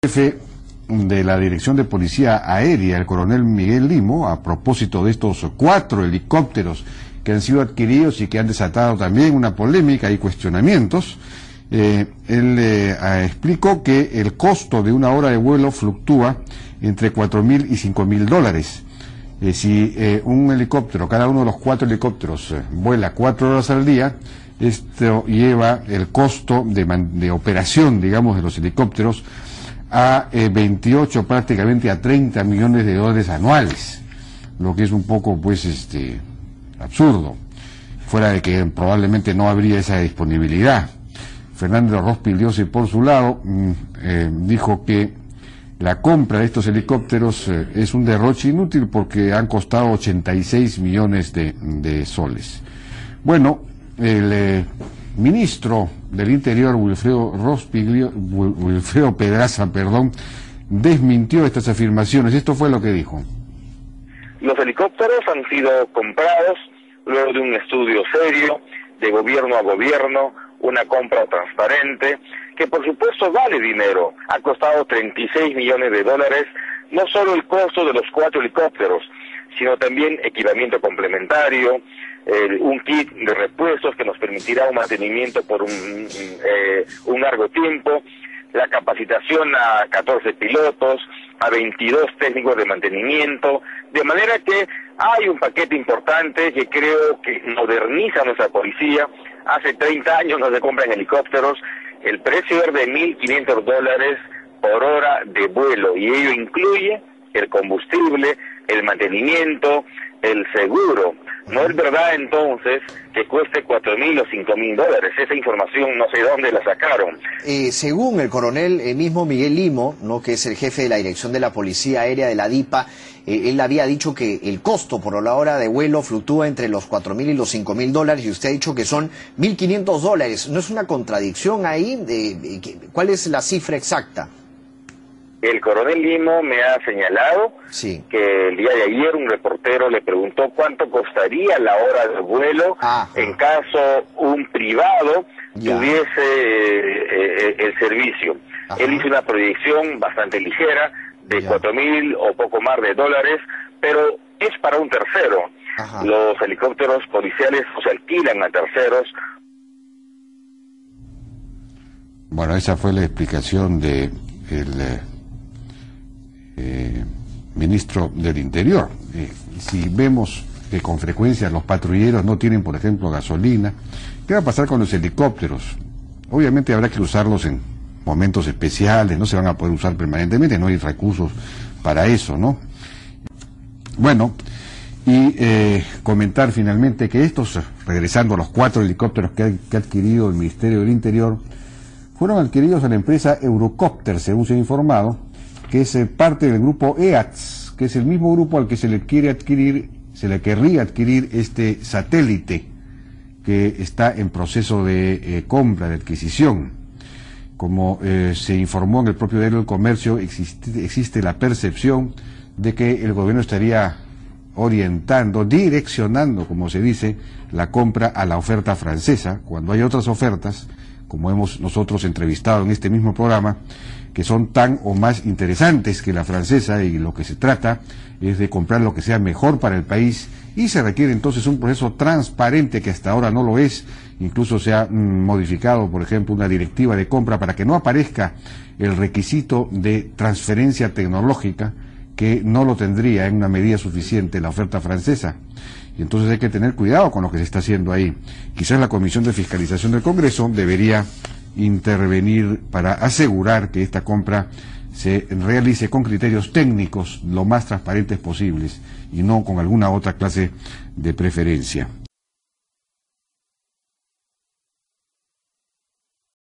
Jefe de la Dirección de Policía Aérea, el coronel Miguel Limo, a propósito de estos 4 helicópteros que han sido adquiridos y que han desatado también una polémica y cuestionamientos. Él explicó que el costo de una hora de vuelo fluctúa entre $4.000 y $5.000. Si un helicóptero, cada uno de los 4 helicópteros vuela 4 horas al día, esto lleva el costo de operación, digamos, de los helicópteros a 28, prácticamente a $30 millones anuales, lo que es un poco, pues, absurdo, fuera de que probablemente no habría esa disponibilidad. Fernando Rospigliosi, por su lado, dijo que la compra de estos helicópteros es un derroche inútil porque han costado 86 millones de soles. Bueno, el ministro del Interior, Wilfredo Pedraza, desmintió estas afirmaciones. Esto fue lo que dijo. Los helicópteros han sido comprados luego de un estudio serio, de gobierno a gobierno, una compra transparente, que por supuesto vale dinero. Ha costado $36 millones, no solo el costo de los 4 helicópteros, sino también equipamiento complementario, un kit de repuestos que nos permitirá un mantenimiento por un largo tiempo, la capacitación a 14 pilotos, a 22 técnicos de mantenimiento, de manera que hay un paquete importante que creo que moderniza nuestra policía. Hace 30 años no se compran helicópteros, el precio era de $1.500 por hora de vuelo, y ello incluye el combustible, el mantenimiento, el seguro. No es verdad entonces que cueste $4.000 o $5.000. Esa información no sé dónde la sacaron. Según el coronel mismo Miguel Limo, ¿no?, que es el jefe de la Dirección de la Policía Aérea de la DIPA, él había dicho que el costo por la hora de vuelo fluctúa entre los $4.000 y los $5.000, y usted ha dicho que son $1.500. ¿No es una contradicción ahí? ¿Cuál es la cifra exacta? El coronel Limo me ha señalado que el día de ayer un reportero le preguntó cuánto costaría la hora de vuelo en caso un privado tuviese el servicio. Él hizo una proyección bastante ligera de $4.000 o poco más de dólares, pero es para un tercero. Los helicópteros policiales se alquilan a terceros. Bueno, esa fue la explicación de ministro del Interior. Si vemos que con frecuencia los patrulleros no tienen, por ejemplo, gasolina, ¿qué va a pasar con los helicópteros? Obviamente habrá que usarlos en momentos especiales, no se van a poder usar permanentemente, no hay recursos para eso, ¿no? Bueno, y comentar finalmente que estos, regresando a los 4 helicópteros que ha adquirido el Ministerio del Interior, fueron adquiridos a la empresa Eurocopter, según se ha informado, que es parte del grupo EATS, que es el mismo grupo al que se le querría adquirir este satélite que está en proceso de compra, de adquisición. Como se informó en el propio diario del Comercio, existe la percepción de que el gobierno estaría direccionando, como se dice, la compra a la oferta francesa, cuando hay otras ofertas, como hemos nosotros entrevistado en este mismo programa, que son tan o más interesantes que la francesa, y lo que se trata es de comprar lo que sea mejor para el país, y se requiere entonces un proceso transparente que hasta ahora no lo es. Incluso se ha modificado, por ejemplo, una directiva de compra para que no aparezca el requisito de transferencia tecnológica, que no lo tendría en una medida suficiente la oferta francesa. Y entonces hay que tener cuidado con lo que se está haciendo ahí. Quizás la Comisión de Fiscalización del Congreso debería intervenir para asegurar que esta compra se realice con criterios técnicos lo más transparentes posibles y no con alguna otra clase de preferencia.